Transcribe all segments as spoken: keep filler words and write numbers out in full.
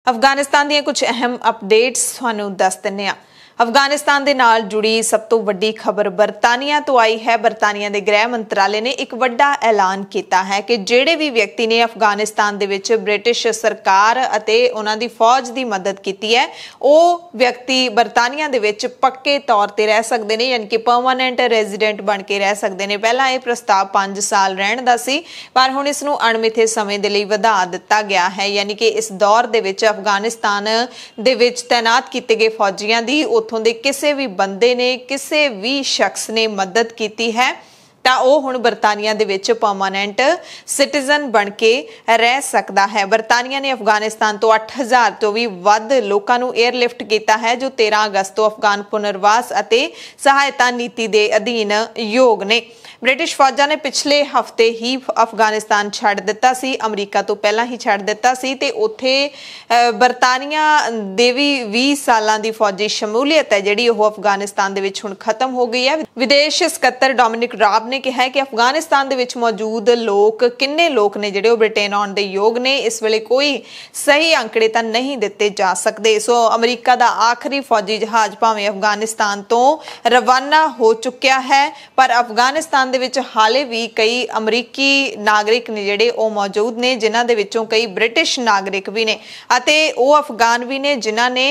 अफगानिस्तान ਦੀਆਂ कुछ अहम अपडेट्स ਤੁਹਾਨੂੰ ਦੱਸ ਦਿੰਨੇ ਆ। अफगानिस्तान ਦੇ ਨਾਲ जुड़ी सब तो ਵੱਡੀ खबर बरतानिया तो आई है। बरतानिया के गृह मंत्रालय ने एक ਵੱਡਾ ऐलान किया है कि ਜਿਹੜੇ भी व्यक्ति ने अफगानिस्तान ਦੇ ਵਿੱਚ ब्रिटिश सरकार ਅਤੇ ਉਹਨਾਂ ਦੀ फौज की मदद की है ਉਹ व्यक्ति बरतानिया ਦੇ ਵਿੱਚ पक्के तौर ਤੇ रह सकते हैं, यानी कि परमानेंट रेजिडेंट बन के रह सकते हैं। पहला ये प्रस्ताव पांच साल रहने का सी, पर हुण इसनूं अणमिथे समय के लिए ਵਧਾ ਦਿੱਤਾ गया है। यानी कि इस दौर ਦੇ ਵਿੱਚ अफगानिस्तान ਦੇ ਵਿੱਚ तैनात किए गए फौजियों की उथों दे किसी भी बंदे ने किसी भी शख्स ने मदद की है ਤਾਂ ਉਹ ਹੁਣ ਬਰਤਾਨੀਆ ਦੇ ਵਿੱਚ परमानेंट सिटीजन बन के रह सकता है। बरतानिया ने अफगानिस्तान तो अठ हज़ार तो भी ਵੱਧ लोगों ਨੂੰ एयरलिफ्ट किया है, जो तेरह अगस्त तो अफगान पुनर्वास ਅਤੇ सहायता नीति के अधीन योग ने। ब्रिटिश फौजा ने पिछले हफ्ते ही अफगानिस्तान छड़ दिता सी, अमरीका तो पहला ही छड़ दिता सी ते उत्थे बरतानिया दे भी बीस सालां दी फौजी शमूलियत है जिहड़ी ओह अफगानिस्तान दे विच हुण खत्म हो गई है। विदेश सकत्तर डोमिनिक राब ने कहा है कि अफगानिस्तान दे विच मौजूद लोग किन्ने लोग ने जिहड़े ब्रिटेन आउण दे योग ने, इस वेले कोई सही आंकड़े तां नहीं दिते जा सकते। सो अमरीका दा आखिरी फौजी जहाज भावें अफगानिस्तान तो रवाना हो चुकिया है, पर अफगानिस्तान दे विच हाले भी कई अमरीकी नागरिक ने जिहड़े ओ मौजूद ने, जिन्हां दे विचों कई ब्रिटिश नागरिक भी ने अते ओ अफगान भी ने जिन्हां ने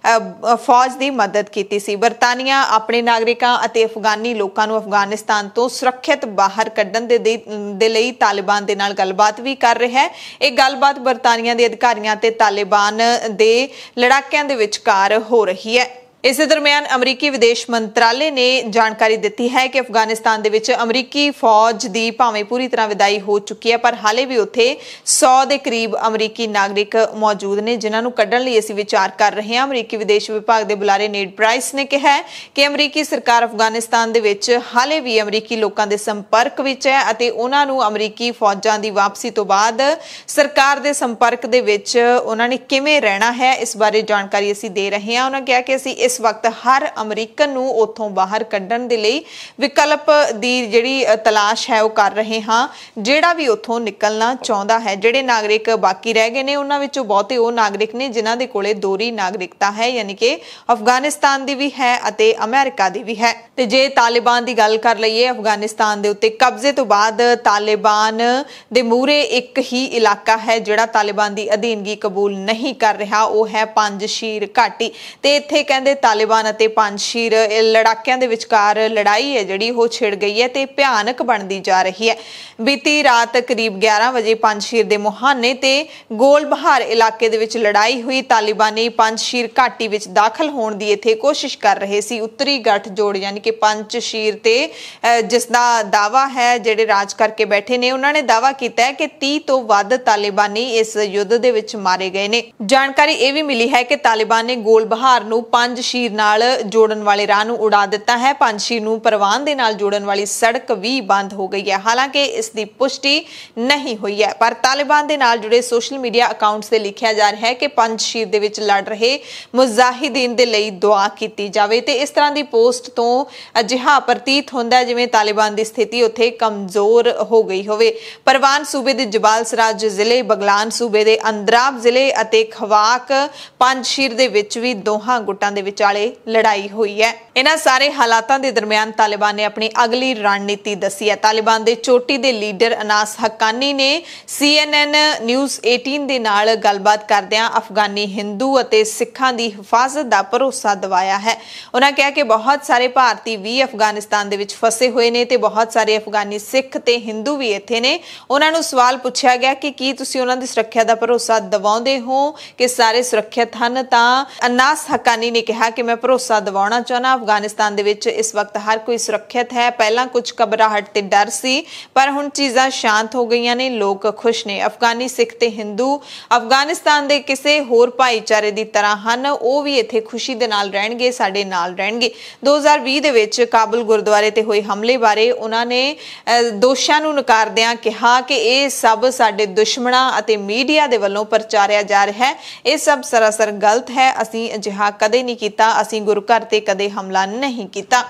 फौज की मदद की सी। बरतानिया अपने नागरिकां अते अफगानी लोकां नूं अफगानिस्तान तो सुरक्षित बाहर कड्ढण दे दे लई तालिबान दे नाल गलबात भी कर रहा है। एक गलबात बरतानिया के अधिकारियों ते तालिबान दे लड़ाकियां दे विचकार हो रही है। इस दरम्यान अमरीकी विदेश मंत्रालय ने जानकारी दी है कि अफगानिस्तान दे विच अमरीकी फौज की भावें पूरी तरह विदाई हो चुकी है, पर हाले भी उत्थे सौ के करीब अमरीकी नागरिक मौजूद ने जिन्होंने कड्ढण लई असीं विचार कर रहे हैं। अमरीकी विदेश विभाग के बुलारे नेड प्राइस ने कहा है कि अमरीकी सरकार अफगानिस्तान दे विच हाले भी अमरीकी लोगों के संपर्क विच है अते उन्हां नूं अमरीकी फौजां की वापसी तो बाद सरकार के संपर्क दे विच उन्हां ने किवें रहना है, इस बारे जानकारी असीं दे रहे हैं। उन्होंने कहा कि असीं इस इस वक्त हर अमरीकन नूं उत्थों बाहर कड्ढण दे लई विकल्प दी जिहड़ी तलाश है वो कर रहे हाँ, जिहड़ा भी उत्थों निकलना चाहुंदा है। जिहड़े नागरिक बाकी रह गए ने उन्हां विचों बहुते वो नागरिक ने जिन्हां दे कोले दोहरी नागरिकता है, यानी कि अफगानिस्तान दी भी है अते अमेरिका दी भी है। ते जे तालिबान दी गल कर लईए, अफगानिस्तान दे उत्ते कब्जे तो बाद तालिबान दे मूहरे एक ही इलाका है जिहड़ा तालिबान दी अधीनगी कबूल नहीं कर रहा, वो है पंजशीर घाटी। ते इत्थे कहंदे तालिबान ਅਤੇ ਪੰਜਸ਼ੀਰ लड़ाकियां ਦੇ ਵਿਚਕਾਰ लड़ाई है जिहड़ी ਉਹ छिड़ गई है ਤੇ ਭਿਆਨਕ ਬਣਦੀ जा रही है। बीती रात करीब ग्यारह बजे पंजशीर ਦੇ ਮੁਹਾਨੇ ਤੇ ਗੋਲ ਬਹਾਰ ਇਲਾਕੇ ਦੇ ਵਿੱਚ लड़ाई हुई। तालिबानी पंजशीर घाटी ਵਿੱਚ ਦਾਖਲ ਹੋਣ ਦੀ ਇੱਥੇ ਕੋਸ਼ਿਸ਼ ਕਰ ਰਹੇ ਸੀ। ਉੱਤਰੀ ਗੱਠਜੋੜ यानी कि पंजशीर ਤੇ ਜਿਸ ਦਾ ਦਾਵਾ ਹੈ ਜਿਹੜੇ ਰਾਜ ਕਰਕੇ ਬੈਠੇ ਨੇ, ਉਹਨਾਂ ਨੇ ਦਾਵਾ ਕੀਤਾ ਹੈ ਕਿ तीस ਤੋਂ ਵੱਧ ਤਾਲਿਬਾਨੀ ਇਸ ਯੁੱਧ ਦੇ ਵਿੱਚ ਮਾਰੇ ਗਏ ਨੇ। ਜਾਣਕਾਰੀ ਇਹ ਵੀ ਮਿਲੀ ਹੈ ਕਿ ਤਾਲਿਬਾਨ ਨੇ ਗੋਲ ਬਹਾਰ ਨੂੰ पंजशीर नाल जोड़न वाले राह नूं उड़ा दिता है। पंजशीर नूं परवान दे नाल जोड़न वाली सड़क भी बंद हो गई है। हालांकि इसकी पुष्टि नहीं हुई है, पर तालिबान दे नाल जुड़े सोशल मीडिया अकाउंट से लिखा जा रहा है कि पंजशीर दे विच लड़ रहे मुजाहिदीन दे लई दुआ की जावे। ते इस तरह की पोस्ट तो अजिहा प्रतीत होंदा है जिवें तालिबान की स्थिति उत्थे कमजोर हो गई होवे। परवान सूबे दे जबाल सराज जिले, बगलान सूबे दे अंद्राब जिले अते खवाक पंजशीर दे विच भी दोहां गुटां दे विचाले लड़ाई हुई है। इन्हां सारे हालातां दे दरम्यान तालिबान ने अपनी अगली रणनीति दसी है। तालिबान दे चोटी दे लीडर अनास हक्कानी ने सी एन एन न्यूज़ अठारह दे नाल गलबात करदिआं अफगानी हिंदू अते सिखां दी हिफाजत दा भरोसा दवाया है। उन्हां कहा कि बहुत सारे भारती भी अफगानिस्तान दे विच फसे हुए ने ते बहुत सारे अफगानी सिख ते हिंदू भी इत्थे ने। उन्हां नूं सवाल पुछया गया कि की तुसीं उन्हां दी सुरੱਖਿਆ दा भरोसा दवाउंदे हो कि सारे सुरੱਖਿਅਤ हन, तां अनास हक्कानी ने कहा कि मैं भरोसा दिवाउणा चाहुंदा अफगानिस्तान दे विच इस वक्त हर कोई सुरੱਖਿਅਤ है। पहला कुछ घबराहट ते डर सी, पर हुण चीज़ां शांत हो गईयां ने, लोग खुश ने। अफगानी सिख ते हिंदू अफगानिस्तान दे किसी होर भाईचारे दी तरह हन, वो भी इत्थे खुशी दे नाल रहणगे, साडे नाल रहणगे। दो हज़ार बीस दे विच काबुल गुरुद्वारे ते होए हमले बारे उन्हां ने दोषां नूं नकारदिआं कहा कि इह सब साडे दुश्मणां अते मीडिया दे वल्लों प्रचारिया जा रहा है। इह सब सरासर गलत है, असीं अजिहा कदे नहीं कीता, असीं गुरु घर ते कदे हमला नहीं कीता।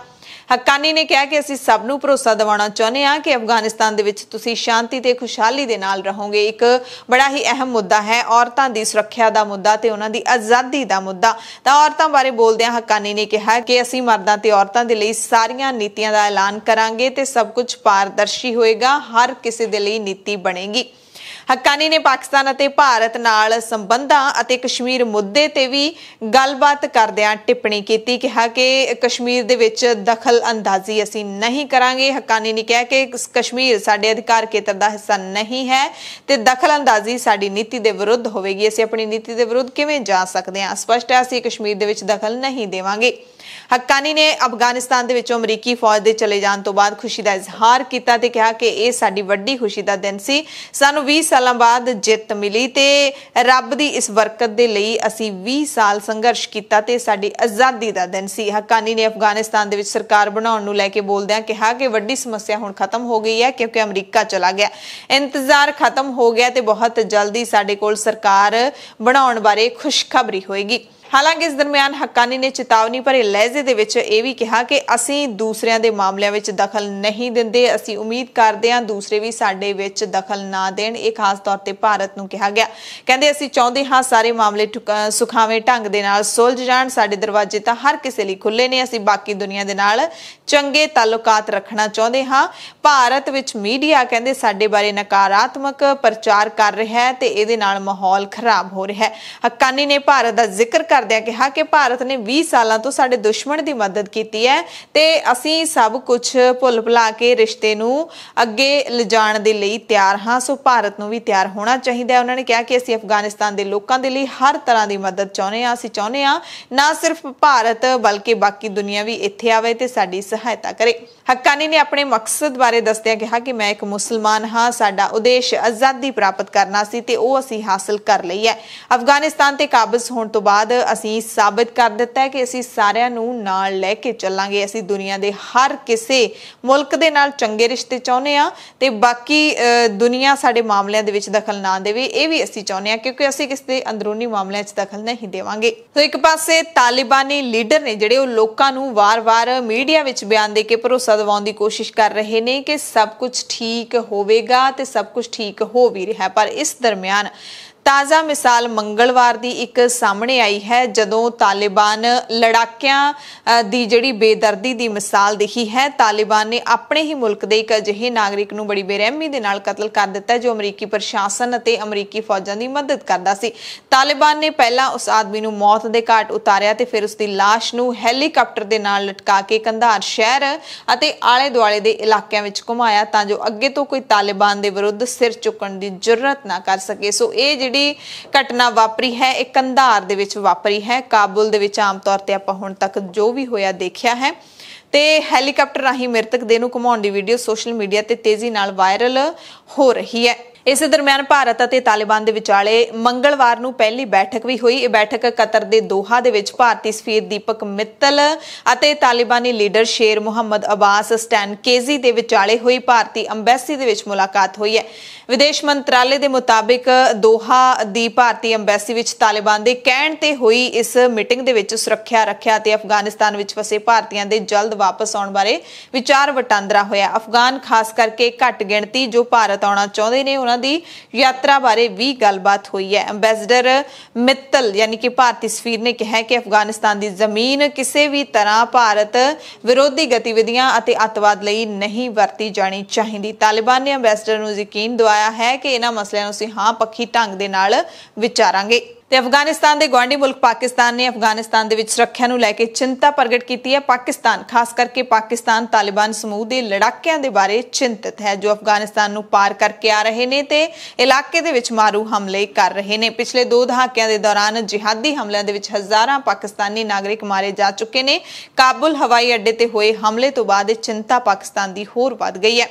हक्कानी ने कहा कि असीं सब नूं भरोसा दिवाउणा चाहुंदे हां कि अफगानिस्तान दे विच तुसीं शांति ते खुशहाली दे नाल रहोगे। एक बड़ा ही अहम मुद्दा है औरतां दी सुरक्षा दा मुद्दा ते उन्हां दी आज़ादी दा मुद्दा। तां औरतां बारे बोलदिआं हक्कानी ने कहा कि असीं मर्दां ते औरतां दे लई सारीआं नीतियां दा ऐलान करांगे ते सब कुछ पारदर्शी होएगा, हर किसी दे लई नीति बनेगी। हक्कानी ने पाकिस्तान अते भारत नाल संबंधां अते कश्मीर मुद्दे ते भी गलबात करदिआं टिप्पणी कीती, कहा कि कश्मीर दे विच दखल अंदाजी असीं नहीं करांगे। हक्कानी ने कहा कि कश्मीर साडे अधिकार खेतर दा हिस्सा नहीं है ते दखल अंदाजी साडी नीति दे विरुद्ध होवेगी। असीं अपनी नीति दे विरुद्ध किवें जा सकदे हां? स्पष्ट है असीं कश्मीर दे विच दखल नहीं देवांगे। हक्कानी ने अफगानिस्तान दे विचों अमरीकी फौज दे चले जाण तो बाद खुशी दा इजहार कीता ते कहा कि इह साडी वड्डी खुशी दा दिन सी। सानूं बीस सालां बाद जिੱਤ मिली ते रब दी इस बरकत दे लई असीं बीस साल संघर्ष कीता ते साडी आज़ादी दा दिन सी। हक्कानी ने अफगानिस्तान दे विच सरकार बनाउण नूं लैके बोलदिआं कहा कि वड्डी समस्या हुण खत्म हो गई है क्योंकि अमरीका चला गया, इंतजार खत्म हो गया ते बहुत जल्दी साडे कोल सरकार बनाउण बारे खुशखबरी होएगी। हालांकि इस दरमियान हक्कानी ने चेतावनी भरे लहजे दे विच यह भी कहा कि असीं दूसरिਆਂ ਦੇ मामलिਆਂ ਵਿੱਚ दखल नहीं ਦਿੰਦੇ, ਅਸੀਂ उम्मीद ਕਰਦੇ ਹਾਂ दूसरे भी ਸਾਡੇ ਵਿੱਚ दखल ना देण। ਇਹ ਖਾਸ ਤੌਰ ਤੇ ਭਾਰਤ ਨੂੰ ਕਿਹਾ ਗਿਆ। ਕਹਿੰਦੇ ਅਸੀਂ ਚਾਹੁੰਦੇ ਹਾਂ ਸਾਰੇ ਮਾਮਲੇ ਸੁਖਾਵੇਂ ਢੰਗ ਦੇ ਨਾਲ ਸੁਲਝ ਜਾਣ, ਸਾਡੇ ਦਰਵਾਜ਼ੇ ਤਾਂ ਹਰ ਕਿਸੇ ਲਈ ਖੁੱਲੇ ਨੇ, ਅਸੀਂ ਬਾਕੀ ਦੁਨੀਆ ਦੇ ਨਾਲ ਚੰਗੇ ਤਾਲੁਕਾਤ ਰੱਖਣਾ ਚਾਹੁੰਦੇ ਹਾਂ। ਭਾਰਤ ਵਿੱਚ ਮੀਡੀਆ ਕਹਿੰਦੇ ਸਾਡੇ ਬਾਰੇ ਨਕਾਰਾਤਮਕ ਪ੍ਰਚਾਰ ਕਰ ਰਿਹਾ ਹੈ ਤੇ ਇਹਦੇ ਨਾਲ ਮਾਹੌਲ ਖਰਾਬ ਹੋ ਰਿਹਾ ਹੈ। ਹੱਕਾਨੀ ਨੇ ਭਾਰਤ ਦਾ ਜ਼ਿਕਰ करदिआं कहा कि भारत ने बीस सालां तो साडे दुश्मन की मदद की है ते असीं सब कुछ भुल भुला के रिश्ते नूं अगे लिजाण दे लई तैयार हाँ, सो भारत नूं भी तैयार होना चाहिए। उन्होंने कहा कि असीं अफगानिस्तान के लोगों के लिए हर तरह की मदद चाहुंदे हां। असीं चाहुंदे हां ना सिर्फ भारत बल्कि बाकी दुनिया भी इत्थे आवे ते साडी सहायता करे। हक्कानी ने अपने मकसद बारे दसदिआं कहा कि मैं एक मुसलमान हाँ, साडा उद्देश आज़ादी प्राप्त करना सी ते ओह असीं हासिल कर लई है। अफगानिस्तान ते काबज होण तो बाद ਅਸੀਂ ਸਾਬਿਤ ਕਰ ਦਿੱਤਾ ਹੈ ਕਿ ਅਸੀਂ ਸਾਰਿਆਂ ਨੂੰ ਨਾਲ ਲੈ ਕੇ ਚੱਲਾਂਗੇ। ਅਸੀਂ ਦੁਨੀਆ ਦੇ ਹਰ ਕਿਸੇ ਮੁਲਕ ਦੇ ਨਾਲ ਚੰਗੇ ਰਿਸ਼ਤੇ ਚਾਹੁੰਦੇ ਆ ਤੇ ਬਾਕੀ ਦੁਨੀਆ ਸਾਡੇ ਮਾਮਲਿਆਂ ਦੇ ਵਿੱਚ ਦਖਲ ਨਾ ਦੇਵੇ, ਇਹ ਵੀ ਅਸੀਂ ਚਾਹੁੰਦੇ ਆ ਕਿਉਂਕਿ ਅਸੀਂ ਕਿਸੇ ਦੇ ਅੰਦਰੂਨੀ ਮਾਮਲਿਆਂ 'ਚ ਦਖਲ ਨਹੀਂ ਦੇਵਾਂਗੇ। ਸੋ ਇੱਕ ਪਾਸੇ ਤਾਲਿਬਾਨੀ ਲੀਡਰ ਨੇ ਜਿਹੜੇ ਉਹ ਲੋਕਾਂ ਨੂੰ ਵਾਰ-ਵਾਰ ਮੀਡੀਆ ਵਿੱਚ ਬਿਆਨ ਦੇ ਕੇ ਭਰੋਸਾ ਦਿਵਾਉਣ ਦੀ ਕੋਸ਼ਿਸ਼ ਕਰ ਰਹੇ ਨੇ ਕਿ ਸਭ ਕੁਝ ਠੀਕ ਹੋਵੇਗਾ ਤੇ ਸਭ ਕੁਝ ਠੀਕ ਹੋ ਵੀ ਰਿਹਾ, ਪਰ ਇਸ ਦਰਮਿਆਨ ताज़ा मिसाल मंगलवार दी एक सामने आई है जदों तालिबान लड़ाकियां दी जिहड़ी बेदर्दी दी मिसाल दिखी है। तालिबान ने अपने ही मुल्क दे एक अजिहे नागरिक नूं बड़ी बेरहमी दे नाल कतल कर दिता जो अमरीकी प्रशासन अते अमरीकी फौजां दी मदद करदा सी। तालिबान ने पहला उस आदमी नूं मौत दे घाट उतारिया ते फिर उसदी लाश नूं हैलीकाप्टर दे नाल लटका के कंधार शहर अते आले दुआले दे इलाकिਆਂ विच घुमाया तां जो अगे तो कोई तालिबान दे विरुद्ध सिर चुकण दी जुर्रत ना कर सके। सो ये घटना वापरी है एक कंधार दे विच वापरी है। काबुल दे विच आम तौर ते आपां हुण तक जो भी होया देखिया है ते हैलीकाप्टर राही मृतक देह नूं घुमाउण दी वीडियो सोशल मीडिया ते तेजी नाल वायरल हो रही है। इस दरम्यान भारत अते तालिबान दे विचाले मंगलवार नूं पहली बैठक भी हुई। यह बैठक कतर दे दोहा दे विच भारती सफीर दीपक मित्तल अते तालिबानी लीडर शेर मुहम्मद अब्बास स्टैनकेजी दे विचाले हुई। भारती अंबैसी दे विच मुलाकात हुई है। विदेश मंत्रालय के मुताबिक दोहा दी भारतीय अंबैसी विच तालिबान के कहण ते हुई इस मीटिंग दे विच सुरक्षा रखिया ते अफगानिस्तान विच फसे भारतीयों के जल्द वापस आउण बारे विचार वटांदरा होया। अफगान खास करके घट गिणती जो भारत आउणा चाहुंदे ने उन्हां दी यात्रा बारे भी गलबात हुई है। अंबैसडर मित्तल यानी कि भारती सफीर ने कहा कि अफगानिस्तान की जमीन किसी भी तरह भारत विरोधी गतिविधियां अते अतवाद लई नहीं वरती जानी चाहिए। तालिबान ने अंबैसडर नूं यकीन दिवाया है कि इन्हां मसलिਆਂ ਨੂੰ ਅਸੀਂ ਹਾਂ ਪੱਖੀ ਢੰਗ ਦੇ ਨਾਲ ਵਿਚਾਰਾਂਗੇ। ਤੇ ਅਫਗਾਨਿਸਤਾਨ ਦੇ ਗਵਾਂਢੀ ਮੁਲਕ ਪਾਕਿਸਤਾਨ ਨੇ ਅਫਗਾਨਿਸਤਾਨ ਦੇ ਵਿੱਚ ਸੁਰੱਖਿਆ ਨੂੰ ਲੈ ਕੇ ਚਿੰਤਾ ਪ੍ਰਗਟ ਕੀਤੀ ਹੈ। ਪਾਕਿਸਤਾਨ ਖਾਸ ਕਰਕੇ ਪਾਕਿਸਤਾਨ ਤਾਲਿਬਾਨ ਸਮੂਹ ਦੇ ਲੜਾਕਿਆਂ ਦੇ ਬਾਰੇ ਚਿੰਤਤ ਹੈ ਜੋ ਅਫਗਾਨਿਸਤਾਨ ਨੂੰ ਪਾਰ ਕਰਕੇ ਆ ਰਹੇ ਨੇ ਤੇ ਇਲਾਕੇ ਦੇ ਵਿੱਚ ਮਾਰੂ ਹਮਲੇ ਕਰ ਰਹੇ ਨੇ। ਪਿਛਲੇ ਦੋ ਦਹਾਕਿਆਂ ਦੇ ਦੌਰਾਨ ਜਿਹਾਦੀ ਹਮਲਿਆਂ ਦੇ ਵਿੱਚ ਹਜ਼ਾਰਾਂ ਪਾਕਿਸਤਾਨੀ ਨਾਗਰਿਕ ਮਾਰੇ ਜਾ ਚੁੱਕੇ ਨੇ। ਕਾਬੁਲ ਹਵਾਈ ਅੱਡੇ ਤੇ ਹੋਏ ਹਮਲੇ ਤੋਂ ਬਾਅਦ ਚਿੰਤਾ ਪਾਕਿਸਤਾਨ ਦੀ ਹੋਰ ਵੱਧ ਗਈ ਹੈ।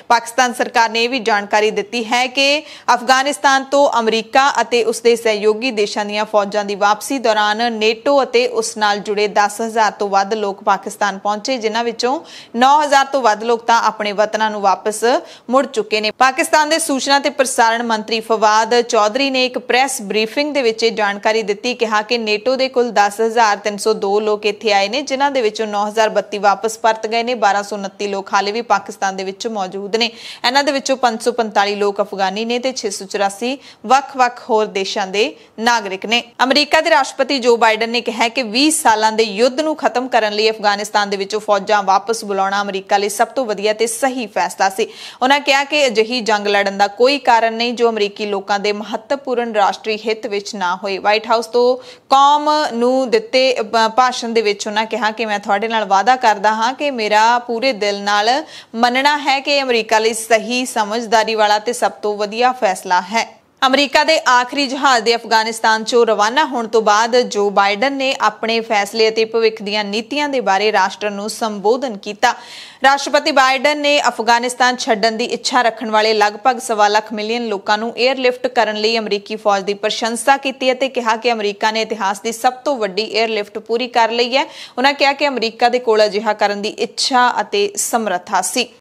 ਪਾਕਿਸਤਾਨ ਸਰਕਾਰ ਨੇ ਇਹ ਵੀ ਜਾਣਕਾਰੀ ਦਿੱਤੀ ਹੈ ਕਿ ਅਫਗਾਨਿਸਤਾਨ ਤੋਂ ਅਮਰੀਕਾ ਅਤੇ ਉਸਦੇ ਸਹਿਯੋਗੀ ਦੇਸ਼ਾਂ ਦੀਆਂ ਫੌਜਾਂ ਦੀ ਵਾਪਸੀ ਦੌਰਾਨ ਨੇਟੋ ਅਤੇ ਉਸ ਨਾਲ ਜੁੜੇ ਦਸ ਹਜ਼ਾਰ ਤੋਂ ਵੱਧ ਲੋਕ ਪਾਕਿਸਤਾਨ ਪਹੁੰਚੇ, ਜਿਨ੍ਹਾਂ ਵਿੱਚੋਂ ਨੌ ਹਜ਼ਾਰ ਤੋਂ ਵੱਧ ਲੋਕ ਤਾਂ ਆਪਣੇ ਵਤਨਾਂ ਨੂੰ ਵਾਪਸ ਮੁੜ ਚੁੱਕੇ ਨੇ। ਪਾਕਿਸਤਾਨ ਦੇ ਸੂਚਨਾ ਤੇ ਪ੍ਰਸਾਰਣ ਮੰਤਰੀ ਫਵਾਦ ਚੌਧਰੀ ਨੇ ਇੱਕ ਪ੍ਰੈਸ ਬਰੀਫਿੰਗ ਦੇ ਵਿੱਚ ਇਹ ਜਾਣਕਾਰੀ ਦਿੱਤੀ, ਕਿਹਾ ਕਿ ਨੇਟੋ ਦੇ ਕੁੱਲ ਦਸ ਹਜ਼ਾਰ ਤਿੰਨ ਸੌ ਦੋ ਲੋਕ ਇੱਥੇ ਆਏ ਨੇ, ਜਿਨ੍ਹਾਂ ਦੇ ਵਿੱਚੋਂ ਨੌ ਹਜ਼ਾਰ ਬੱਤੀ ਵਾਪਸ ਪਰਤ ਗਏ ਨੇ। ਬਾਰਾਂ ਸੌ ਉਨੱਤੀ ਲੋਕ ਹਾਲੇ ਵੀ ਪਾਕਿਸਤਾਨ ਦੇ ਵਿੱਚ ਮੌਜੂਦ ਨੇ। ਇਹਨਾਂ ਦੇ ਵਿੱਚੋਂ ਪੰਜ ਸੌ ਪੰਤਾਲੀ ਲੋਕ ਅਫਗਾਨੀ ਨੇ ਤੇ ਛੇ ਸੌ ਚੁਰਾਸੀ ਵੱਖ-ਵੱਖ ਹੋਰ ਦੇਸ਼ਾਂ ਦੇ ਨਾਗਰਿਕ ਨੇ। ਅਮਰੀਕਾ ਦੇ ਰਾਸ਼ਟਰਪਤੀ ਜੋ ਬਾਈਡਨ ਨੇ ਕਿਹਾ ਕਿ ਵੀਹ ਸਾਲਾਂ ਦੇ ਯੁੱਧ ਨੂੰ ਖਤਮ ਕਰਨ ਲਈ ਅਫਗਾਨਿਸਤਾਨ ਦੇ ਵਿੱਚੋਂ ਫੌਜਾਂ ਵਾਪਸ ਬੁਲਾਉਣਾ ਅਮਰੀਕਾ ਲਈ ਸਭ ਤੋਂ ਵਧੀਆ ਤੇ ਸਹੀ ਫੈਸਲਾ ਸੀ। ਉਹਨਾਂ ਕਿਹਾ ਕਿ ਅਜਿਹੀ ਜੰਗ ਲੜਨ ਦਾ ਕੋਈ ਕਾਰਨ ਨਹੀਂ ਜੋ ਅਮਰੀਕੀ ਲੋਕਾਂ ਦੇ ਮਹੱਤਵਪੂਰਨ ਰਾਸ਼ਟਰੀ ਹਿੱਤ ਵਿੱਚ ਨਾ ਹੋਏ। ਵਾਈਟ ਹਾਊਸ ਤੋਂ ਕੌਮ ਨੂੰ ਦਿੱਤੇ ਭਾਸ਼ਣ ਦੇ ਵਿੱਚ ਉਹਨਾਂ ਕਿਹਾ ਕਿ ਮੈਂ ਤੁਹਾਡੇ ਨਾਲ ਵਾਅਦਾ ਕਰਦਾ ਹਾਂ ਕਿ ਮੇਰਾ ਪੂਰੇ ਦਿਲ ਨਾਲ ਮੰਨਣਾ ਹੈ ਕਿ ਅਮਰੀਕਾ ਲਈ ਸਹੀ, ਸਮਝਦਾਰੀ ਵਾਲਾ ਤੇ ਸਭ ਤੋਂ ਵਧੀਆ ਫੈਸਲਾ ਹੈ। ਅਮਰੀਕਾ ਦੇ ਆਖਰੀ ਜਹਾਜ਼ ਦੇ ਅਫਗਾਨਿਸਤਾਨ ਚੋਂ ਰਵਾਨਾ ਹੋਣ ਤੋਂ ਬਾਅਦ ਜੋ ਬਾਈਡਨ ਨੇ ਆਪਣੇ ਫੈਸਲੇ ਅਤੇ ਭਵਿੱਖ ਦੀਆਂ ਨੀਤੀਆਂ ਦੇ ਬਾਰੇ ਰਾਸ਼ਟਰ ਨੂੰ ਸੰਬੋਧਨ ਕੀਤਾ। ਰਾਸ਼ਟਰਪਤੀ ਬਾਈਡਨ ਨੇ ਅਫਗਾਨਿਸਤਾਨ ਛੱਡਣ ਦੀ ਇੱਛਾ ਰੱਖਣ ਵਾਲੇ ਲਗਭਗ ਸਵਾ ਲੱਖ ਮਿਲੀਅਨ ਲੋਕਾਂ ਨੂੰ ਏਅਰਲਿਫਟ ਕਰਨ ਲਈ ਅਮਰੀਕੀ ਫੌਜ ਦੀ ਪ੍ਰਸ਼ੰਸਾ ਕੀਤੀ ਅਤੇ ਕਿਹਾ ਕਿ ਅਮਰੀਕਾ ਨੇ ਇਤਿਹਾਸ ਦੀ ਸਭ ਤੋਂ ਵੱਡੀ ਏਅਰਲਿਫਟ ਪੂਰੀ ਕਰ ਲਈ ਹੈ। ਉਹਨਾਂ ਕਿਹਾ ਕਿ ਅਮਰੀਕਾ ਦੇ ਕੋਲ ਅਜਿਹਾ ਕਰਨ ਦੀ ਇੱਛਾ ਅਤੇ ਸਮਰੱਥਾ ਸੀ।